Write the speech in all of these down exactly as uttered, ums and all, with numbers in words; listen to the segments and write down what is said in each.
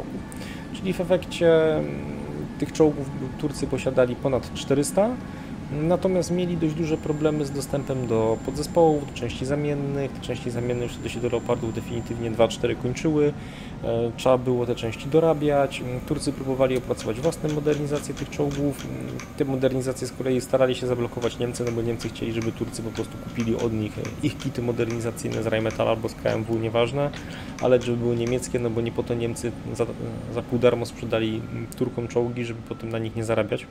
roku. Czyli w efekcie tych czołgów Turcy posiadali ponad czterysta, natomiast mieli dość duże problemy z dostępem do podzespołów, do części zamiennych. Te części zamienne już wtedy się do Leopardów definitywnie dwa cztery kończyły. Trzeba było te części dorabiać. Turcy próbowali opracować własne modernizacje tych czołgów. Te modernizacje z kolei starali się zablokować Niemcy, no bo Niemcy chcieli, żeby Turcy po prostu kupili od nich ich kity modernizacyjne z Rheinmetall albo z K M W, nieważne, ale żeby były niemieckie, no bo nie po to Niemcy za, za pół darmo sprzedali Turkom czołgi, żeby potem na nich nie zarabiać.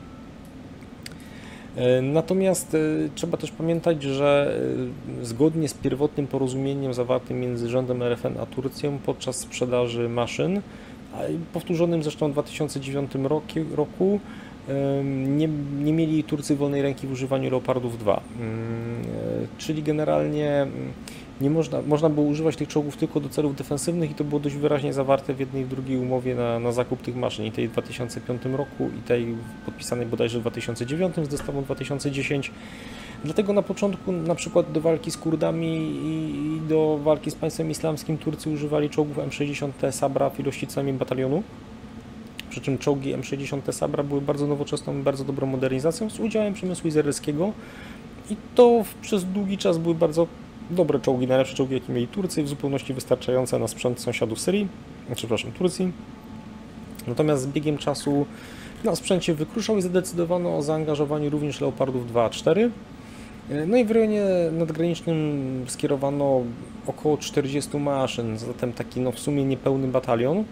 Natomiast trzeba też pamiętać, że zgodnie z pierwotnym porozumieniem zawartym między rządem R F N a Turcją podczas sprzedaży maszyn, powtórzonym zresztą w dwa tysiące dziewiątym roku, nie, nie mieli Turcy wolnej ręki w używaniu Leopardów dwa. Czyli generalnie nie można, można było używać tych czołgów tylko do celów defensywnych i to było dość wyraźnie zawarte w jednej i w drugiej umowie na, na zakup tych maszyn, i tej w dwa tysiące piątym roku, i tej podpisanej bodajże w dwa tysiące dziewiątym z dostawą dwa tysiące dziesiątym. Dlatego na początku na przykład do walki z Kurdami i do walki z państwem islamskim Turcy używali czołgów M sześćdziesiąt T Sabra w ilości co najmniej batalionu. Przy czym czołgi M sześćdziesiąt T Sabra były bardzo nowoczesną, bardzo dobrą modernizacją z udziałem przemysłu izraelskiego i to przez długi czas były bardzo dobre czołgi, najlepsze czołgi, jakie mieli Turcy, w zupełności wystarczające na sprzęt sąsiadów Syrii, przepraszam, Turcji. Natomiast z biegiem czasu na sprzęcie wykruszał i zadecydowano o zaangażowaniu również Leopardów dwa a cztery. No i w rejonie nadgranicznym skierowano około czterdziestu maszyn, zatem taki no w sumie niepełny batalion.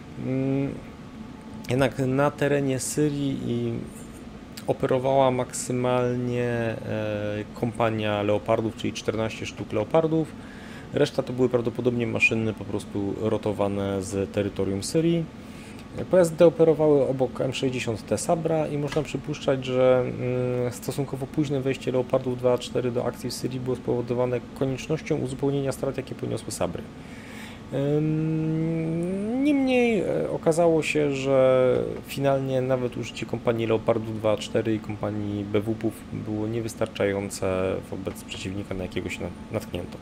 Jednak na terenie Syrii i operowała maksymalnie kompania Leopardów, czyli czternaście sztuk Leopardów. Reszta to były prawdopodobnie maszyny po prostu rotowane z terytorium Syrii. Pojazdy te operowały obok M sześćdziesiąt T Sabra i można przypuszczać, że stosunkowo późne wejście Leopardów dwa a cztery do akcji w Syrii było spowodowane koniecznością uzupełnienia strat, jakie poniosły Sabry. Niemniej okazało się, że finalnie nawet użycie kompanii Leopardów dwa a cztery i kompanii B W P-ów było niewystarczające wobec przeciwnika, na jakiego się natknięto.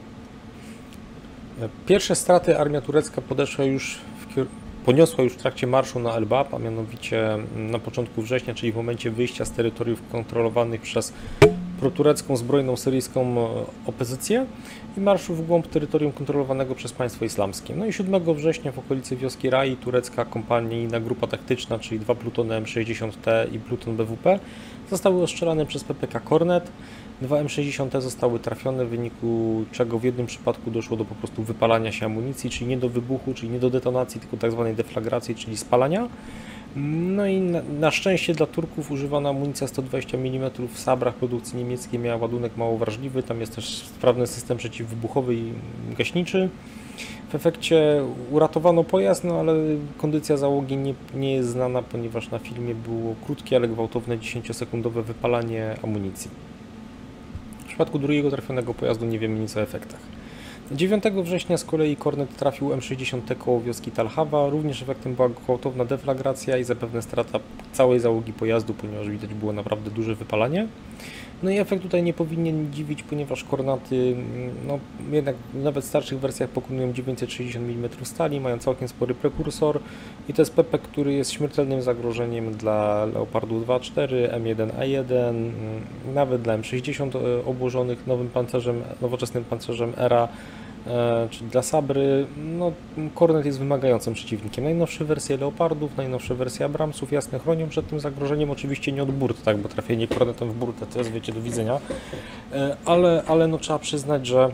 Pierwsze straty armia turecka podeszła już w, poniosła już w trakcie marszu na Elbab, a mianowicie na początku września, czyli w momencie wyjścia z terytoriów kontrolowanych przez proturecką zbrojną syryjską opozycję i marszu w głąb terytorium kontrolowanego przez państwo islamskie. No i siódmego września w okolicy wioski Rai turecka kompanijna grupa taktyczna, czyli dwa plutony M sześćdziesiąt T i pluton B W P zostały ostrzelane przez P P K Kornet. Dwa M sześćdziesiąt T zostały trafione, w wyniku czego w jednym przypadku doszło do po prostu wypalania się amunicji, czyli nie do wybuchu, czyli nie do detonacji, tylko tak zwanej deflagracji, czyli spalania. No i na, na szczęście dla Turków używana amunicja sto dwadzieścia milimetrów w Sabrach produkcji niemieckiej miała ładunek mało wrażliwy, tam jest też sprawny system przeciwwybuchowy i gaśniczy. W efekcie uratowano pojazd, no ale kondycja załogi nie, nie jest znana, ponieważ na filmie było krótkie, ale gwałtowne dziesięciosekundowe wypalanie amunicji. W przypadku drugiego trafionego pojazdu nie wiemy nic o efektach. dziewiątego września z kolei Kornet trafił M sześćdziesiąt T koło wioski Talhawa. Również efektem była gwałtowna deflagracja i zapewne strata całej załogi pojazdu, ponieważ widać było naprawdę duże wypalanie. No i efekt tutaj nie powinien dziwić, ponieważ Kornaty, no jednak nawet w starszych wersjach pokonują dziewięćset sześćdziesiąt milimetrów stali, mają całkiem spory prekursor i to jest P P, który jest śmiertelnym zagrożeniem dla Leopardu dwa a cztery, M jeden A jeden, nawet dla M sześćdziesiąt obłożonych nowym pancerzem, nowoczesnym pancerzem E R A, czyli dla Sabry. No, Kornet jest wymagającym przeciwnikiem. Najnowsze wersje Leopardów, najnowsze wersje Abramsów jasne chronią przed tym zagrożeniem, oczywiście nie od burt, tak, bo trafienie Kornetem w burtę to jest, wiecie, do widzenia, ale, ale no, trzeba przyznać, że,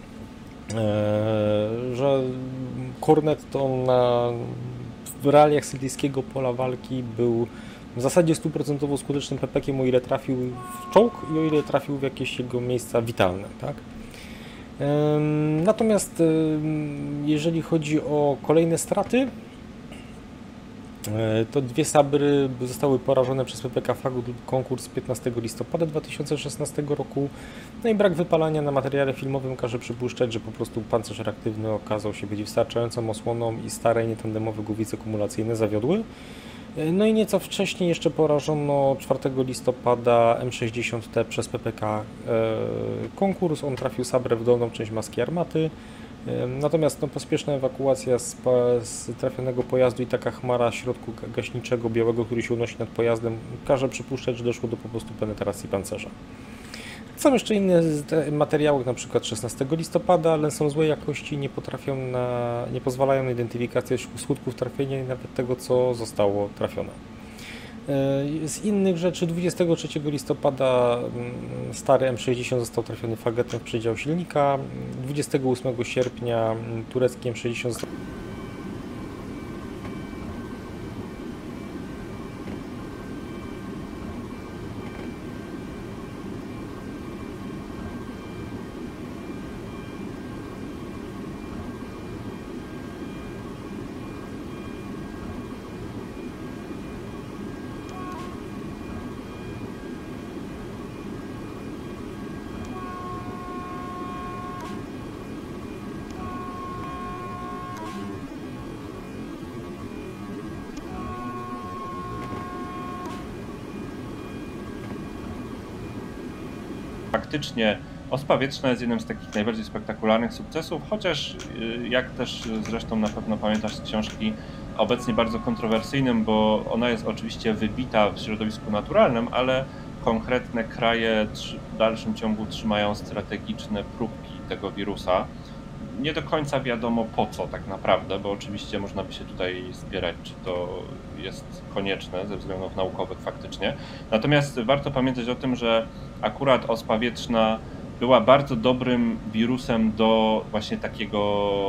że Kornet to na, w realiach syryjskiego pola walki był w zasadzie stuprocentowo skutecznym P P kiem, o ile trafił w czołg i o ile trafił w jakieś jego miejsca witalne, tak? Natomiast jeżeli chodzi o kolejne straty, to dwie Sabry zostały porażone przez P P K Fagut konkurs piętnastego listopada dwa tysiące szesnastego roku. No i brak wypalania na materiale filmowym każe przypuszczać, że po prostu pancerz reaktywny okazał się być wystarczającą osłoną i stare nietandemowe głowice kumulacyjne zawiodły. No i nieco wcześniej jeszcze porażono czwartego listopada M sześćdziesiąt T przez P P K konkurs. On trafił Sabrę w dolną część maski armaty. Natomiast no, pospieszna ewakuacja z, z trafionego pojazdu i taka chmara środku gaśniczego białego, który się unosi nad pojazdem, każe przypuszczać, że doszło do po prostu penetracji pancerza. Są jeszcze inne materiały, na przykład szesnastego listopada, ale są złej jakości, nie potrafią na, nie pozwalają na identyfikację skutków trafienia i nawet tego, co zostało trafione. Z innych rzeczy dwudziestego trzeciego listopada stary M sześćdziesiąt został trafiony fagetem w przedział silnika, dwudziestego ósmego sierpnia turecki M sześćdziesiąt został Faktycznie Ospa Wietrzna jest jednym z takich najbardziej spektakularnych sukcesów, chociaż jak też zresztą na pewno pamiętasz z książki, obecnie bardzo kontrowersyjnym, bo ona jest oczywiście wybita w środowisku naturalnym, ale konkretne kraje w dalszym ciągu trzymają strategiczne próbki tego wirusa. Nie do końca wiadomo po co tak naprawdę, bo oczywiście można by się tutaj spierać, czy to jest konieczne ze względów naukowych faktycznie. Natomiast warto pamiętać o tym, że akurat ospa wietrzna była bardzo dobrym wirusem do właśnie takiego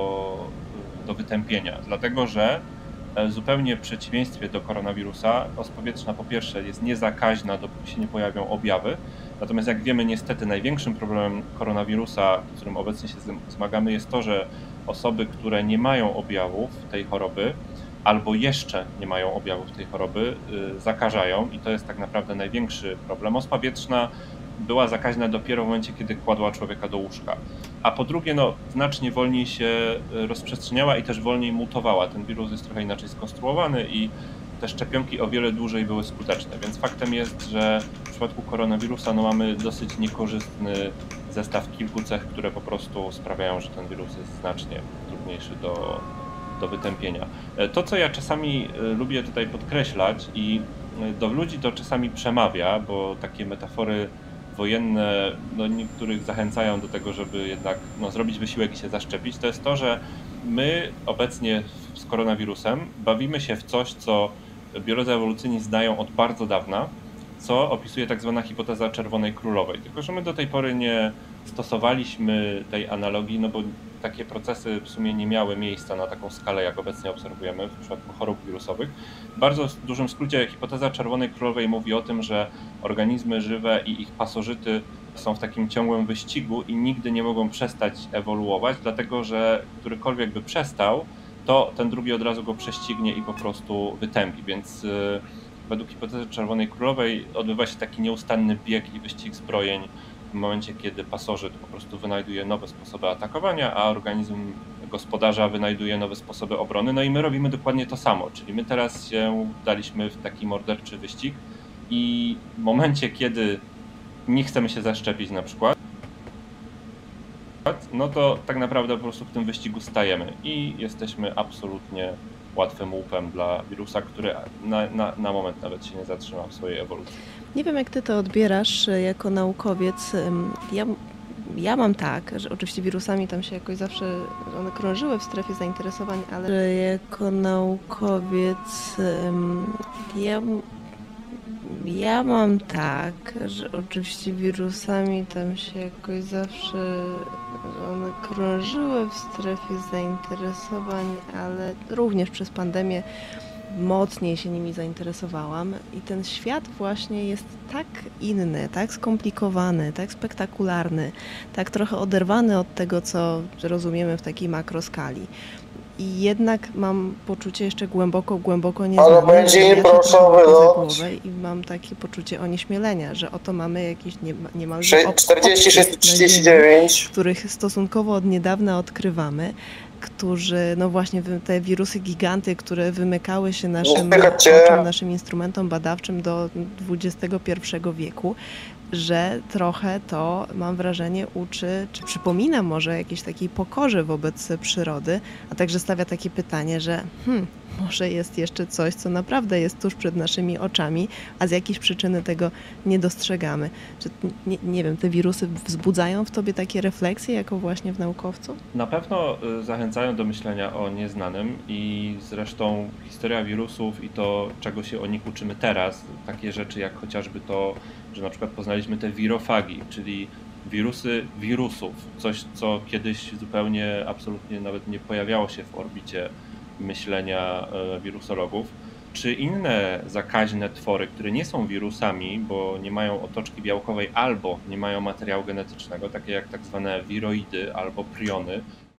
do wytępienia, dlatego że zupełnie w przeciwieństwie do koronawirusa ospa wietrzna po pierwsze jest niezakaźna, dopóki się nie pojawią objawy. Natomiast jak wiemy, niestety największym problemem koronawirusa, z którym obecnie się zmagamy, jest to, że osoby, które nie mają objawów tej choroby albo jeszcze nie mają objawów tej choroby, yy, zakażają i to jest tak naprawdę największy problem. Ospa wietrzna była zakaźna dopiero w momencie, kiedy kładła człowieka do łóżka. A po drugie, no, znacznie wolniej się rozprzestrzeniała i też wolniej mutowała. Ten wirus jest trochę inaczej skonstruowany i te szczepionki o wiele dłużej były skuteczne, więc faktem jest, że w przypadku koronawirusa no, mamy dosyć niekorzystny zestaw kilku cech, które po prostu sprawiają, że ten wirus jest znacznie trudniejszy do, do wytępienia. To, co ja czasami lubię tutaj podkreślać i do ludzi to czasami przemawia, bo takie metafory wojenne no, niektórych zachęcają do tego, żeby jednak no, zrobić wysiłek i się zaszczepić, to jest to, że my obecnie z koronawirusem bawimy się w coś, co biolodzy ewolucyjni znają od bardzo dawna, co opisuje tak zwana hipoteza czerwonej królowej. Tylko że my do tej pory nie stosowaliśmy tej analogii, no bo takie procesy w sumie nie miały miejsca na taką skalę, jak obecnie obserwujemy w przypadku chorób wirusowych. W bardzo dużym skrócie hipoteza czerwonej królowej mówi o tym, że organizmy żywe i ich pasożyty są w takim ciągłym wyścigu i nigdy nie mogą przestać ewoluować, dlatego że którykolwiek by przestał, to ten drugi od razu go prześcignie i po prostu wytępi, więc yy, według hipotezy czerwonej królowej odbywa się taki nieustanny bieg i wyścig zbrojeń w momencie, kiedy pasożyt po prostu wynajduje nowe sposoby atakowania, a organizm gospodarza wynajduje nowe sposoby obrony. No i my robimy dokładnie to samo, czyli my teraz się daliśmy w taki morderczy wyścig i w momencie, kiedy nie chcemy się zaszczepić na przykład, no to tak naprawdę po prostu w tym wyścigu stajemy i jesteśmy absolutnie łatwym łupem dla wirusa, który na, na, na moment nawet się nie zatrzyma w swojej ewolucji. Nie wiem, jak ty to odbierasz jako naukowiec. Ja, ja mam tak, że oczywiście wirusami tam się jakoś zawsze one krążyły w strefie zainteresowań, ale jako naukowiec ja, ja mam tak, że oczywiście wirusami tam się jakoś zawsze one krążyły w strefie zainteresowań, ale również przez pandemię mocniej się nimi zainteresowałam i ten świat właśnie jest tak inny, tak skomplikowany, tak spektakularny, tak trochę oderwany od tego, co rozumiemy w takiej makroskali. I jednak mam poczucie jeszcze głęboko, głęboko nieznane. Ale będzie improsowy lot. I mam takie poczucie onieśmielenia, że oto mamy jakieś nie, niemal czterdzieści sześć trzydzieści dziewięć, których stosunkowo od niedawna odkrywamy, którzy, no właśnie te wirusy giganty, które wymykały się naszym oczom, naszym instrumentom badawczym do dwudziestego pierwszego wieku. że trochę to, mam wrażenie, uczy, czy przypomina może jakiejś takiej pokorze wobec przyrody, a także stawia takie pytanie, że hmm, może jest jeszcze coś, co naprawdę jest tuż przed naszymi oczami, a z jakiejś przyczyny tego nie dostrzegamy. Czy, nie, nie wiem, te wirusy wzbudzają w tobie takie refleksje, jako właśnie w naukowcu? Na pewno y, zachęcają do myślenia o nieznanym i zresztą historia wirusów i to, czego się o nich uczymy teraz, takie rzeczy jak chociażby to, że na przykład poznaliśmy te wirofagi, czyli wirusy wirusów, coś co kiedyś zupełnie, absolutnie nawet nie pojawiało się w orbicie myślenia y, wirusologów, czy inne zakaźne twory, które nie są wirusami, bo nie mają otoczki białkowej albo nie mają materiału genetycznego, takie jak tak zwane wiroidy albo priony,